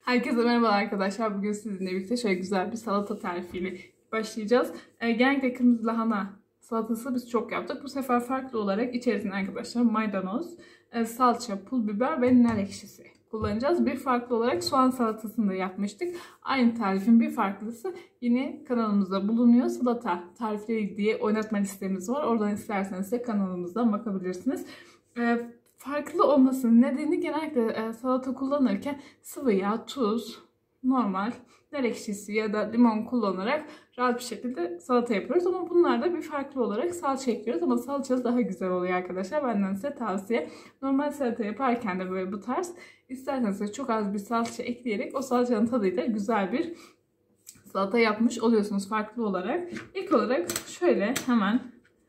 Herkese merhaba arkadaşlar. Bugün sizinle birlikte şöyle güzel bir salata tarifiyle başlayacağız. Genellikle kırmızı lahana salatası biz çok yaptık. Bu sefer farklı olarak içerisinde arkadaşlar maydanoz, salça, pul biber ve nar ekşisi kullanacağız. Bir farklı olarak soğan salatasını da yapmıştık. Aynı tarifin bir farklısı yine kanalımızda bulunuyor. Salata tarifleri diye oynatma listemiz var. Oradan isterseniz de kanalımızdan bakabilirsiniz. Farklı olmasının nedeni genellikle salata kullanırken sıvı yağ, tuz, normal nar ekşisi ya da limon kullanarak rahat bir şekilde salata yapıyoruz. Ama bunlarda bir farklı olarak salça ekliyoruz. Ama salça daha güzel oluyor arkadaşlar. Benden size tavsiye. Normal salata yaparken de böyle bu tarz isterseniz de çok az bir salça ekleyerek o salçanın tadıyla güzel bir salata yapmış oluyorsunuz farklı olarak. İlk olarak şöyle hemen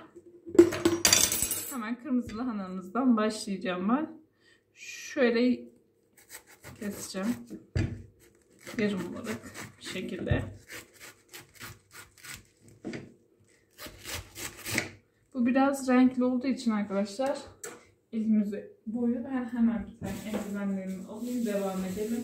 kırmızı lahanamızdan başlayacağım ben. Şöyle keseceğim. Yarım olarak bir şekilde. Bu biraz renkli olduğu için arkadaşlar elimizi boyu ben hemen bir tane eldivenlerimi alayım, devam edelim.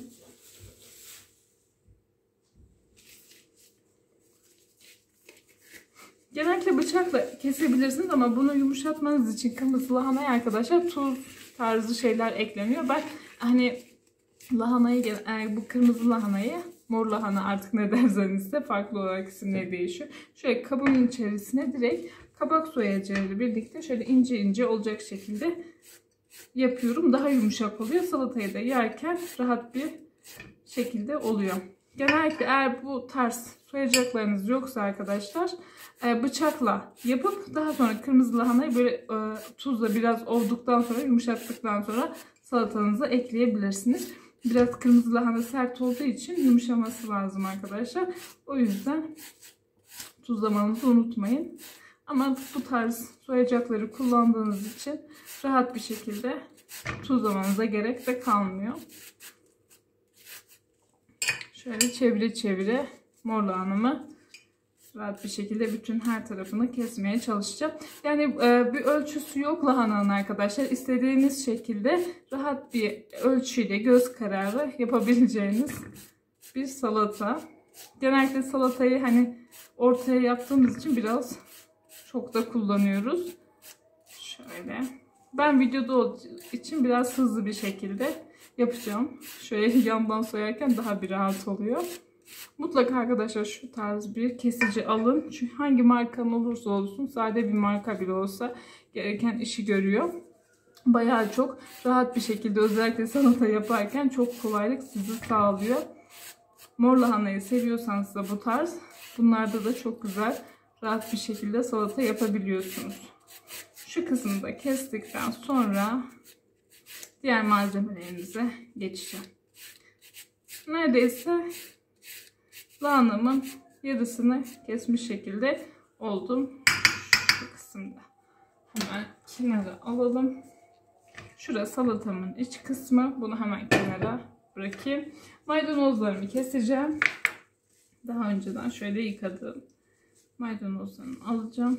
Genellikle bıçakla kesebilirsiniz ama bunu yumuşatmanız için kırmızı lahanaya arkadaşlar tuz tarzı şeyler ekleniyor. Ben hani lahanayı, bu kırmızı lahanayı, mor lahana artık ne derseniz de farklı olarak isimleri değişiyor. Şöyle kabın içerisine direkt kabak soyacağıyla birlikte şöyle ince ince olacak şekilde yapıyorum. Daha yumuşak oluyor. Salatayı da yerken rahat bir şekilde oluyor. Genellikle eğer bu tarz soyacaklarınız yoksa arkadaşlar bıçakla yapıp daha sonra kırmızı lahanayı böyle tuzla biraz ovduktan sonra, yumuşattıktan sonra salatanıza ekleyebilirsiniz. Biraz kırmızı lahana sert olduğu için yumuşaması lazım arkadaşlar. O yüzden tuzlamanızı unutmayın. Ama bu tarz soyacakları kullandığınız için rahat bir şekilde tuzlamanıza gerek de kalmıyor. Şöyle çevire çevire mor lahanamı rahat bir şekilde bütün her tarafını kesmeye çalışacağım. Yani bir ölçüsü yok lahananın arkadaşlar. İstediğiniz şekilde rahat bir ölçüyle göz kararı yapabileceğiniz bir salata. Genellikle salatayı hani ortaya yaptığımız için biraz çok da kullanıyoruz. Şöyle. Ben videoda olduğu için biraz hızlı bir şekilde yapacağım. Şöyle yandan soyarken daha bir rahat oluyor. Mutlaka arkadaşlar şu tarz bir kesici alın. Çünkü hangi markanın olursa olsun, sade bir marka bile olsa gereken işi görüyor. Bayağı çok rahat bir şekilde özellikle salata yaparken çok kolaylık sizi sağlıyor. Mor lahanayı seviyorsanız da bu tarz bunlarda da çok güzel rahat bir şekilde salata yapabiliyorsunuz. Şu kısmını da kestikten sonra diğer malzemelerimize geçeceğim. Neredeyse lahanamın yarısını kesmiş şekilde oldum. Şu kısımda. Hemen kenara alalım. Şurası salatamın iç kısmı. Bunu hemen kenara bırakayım. Maydanozlarımı keseceğim. Daha önceden şöyle yıkadım. Maydanozlarımı alacağım.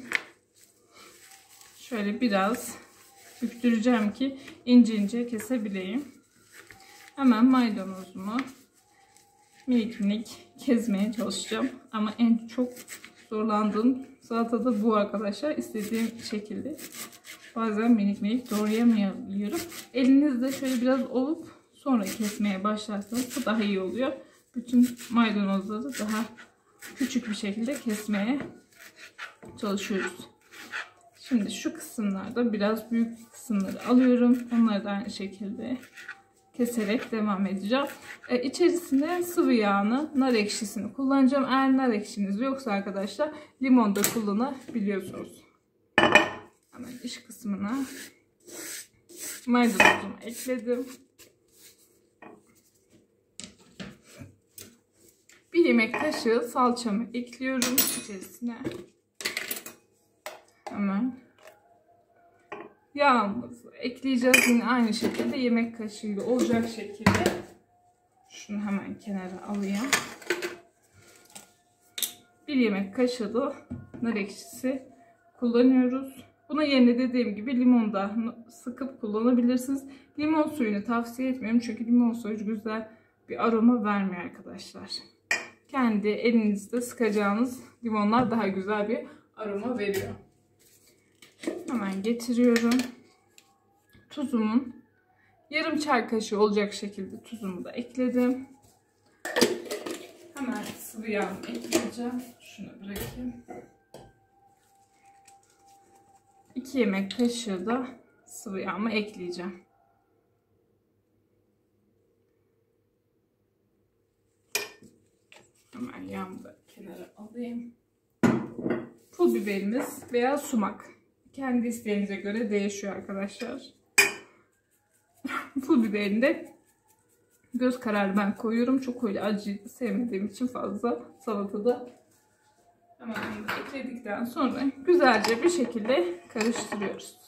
Şöyle biraz büktüreceğim ki ince ince kesebileyim. Hemen maydanozumu minik minik kesmeye çalışacağım. Ama en çok zorlandığım salatada bu arkadaşlar. İstediğim şekilde bazen minik minik doğrayamayabiliyorum. Elinizde şöyle biraz ovup sonra kesmeye başlarsanız bu daha iyi oluyor. Bütün maydanozları daha küçük bir şekilde kesmeye çalışıyoruz. Şimdi şu kısımlarda biraz büyük kısımları alıyorum. Onları da aynı şekilde keserek devam edeceğim. İçerisine sıvı yağını, nar ekşisini kullanacağım. Eğer nar ekşiniz yoksa arkadaşlar limon da kullanabiliyorsunuz. Hemen iç kısmına maydanozumu ekledim. 1 yemek kaşığı salçamı ekliyorum içerisine. Hemen yağımızı ekleyeceğiz. Yine aynı şekilde yemek kaşığıyla olacak şekilde. Şunu hemen kenara alayım. 1 yemek kaşığı da nar ekşisi kullanıyoruz. Buna yerine dediğim gibi limon da sıkıp kullanabilirsiniz. Limon suyunu tavsiye etmiyorum çünkü limon suyu güzel bir aroma vermiyor arkadaşlar. Kendi elinizde sıkacağınız limonlar daha güzel bir aroma veriyor. Hemen getiriyorum. Tuzumun yarım çay kaşığı olacak şekilde tuzumu da ekledim. Hemen sıvı yağ ekleyeceğim. Şunu bırakayım. 2 yemek kaşığı da sıvı yağımı ekleyeceğim. Hemen yağımı da kenara alayım. Pul biberimiz veya sumak. Kendi isteğinize göre değişiyor arkadaşlar. Pul biberini de göz kararı ben koyuyorum. Çok öyle acı sevmediğim için fazla salatada. Hemen ekledikten sonra güzelce bir şekilde karıştırıyoruz.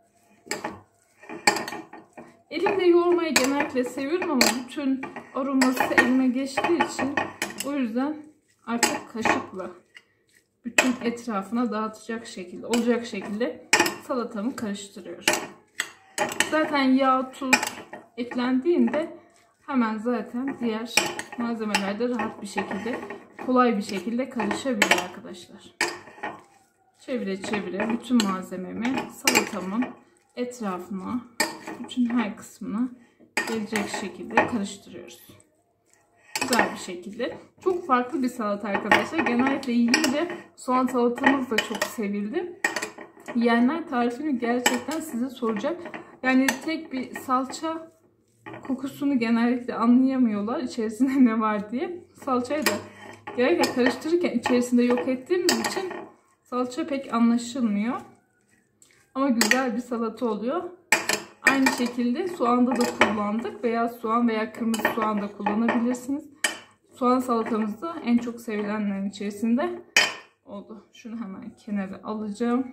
Elimle yoğurmayı genellikle seviyorum ama bütün aroması elime geçtiği için o yüzden artık kaşıkla bütün etrafına dağıtacak şekilde, olacak şekilde salatamı karıştırıyorum. Zaten yağ, tuz eklendiğinde hemen zaten diğer malzemeler de rahat bir şekilde, kolay bir şekilde karışabilir arkadaşlar. Çevire çevire bütün malzememi salatamın etrafına, bütün her kısmına gelecek şekilde karıştırıyoruz. Güzel bir şekilde. Çok farklı bir salata arkadaşlar. Genellikle yiyince soğan salatamız da çok sevildi. Yiyenler tarifini gerçekten size soracak. Yani tek bir salça kokusunu genellikle anlayamıyorlar içerisinde ne var diye. Salçayı da genellikle karıştırırken içerisinde yok ettiğimiz için salça pek anlaşılmıyor. Ama güzel bir salata oluyor. Aynı şekilde soğanda da kullandık. Beyaz soğan veya kırmızı soğan da kullanabilirsiniz. Soğan salatamız da en çok sevilenlerin içerisinde oldu. Şunu hemen kenara alacağım.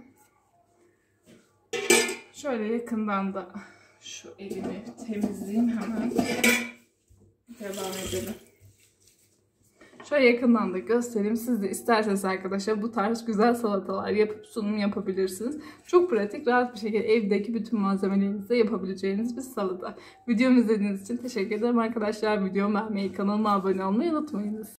Şöyle yakından da şu elimi temizleyeyim, hemen devam edelim. Şöyle yakından da göstereyim. Siz de isterseniz arkadaşlar bu tarz güzel salatalar yapıp sunum yapabilirsiniz. Çok pratik, rahat bir şekilde evdeki bütün malzemelerinizle yapabileceğiniz bir salata. Videomu izlediğiniz için teşekkür ederim arkadaşlar. Videomu beğenmeyi, kanalıma abone olmayı unutmayınız.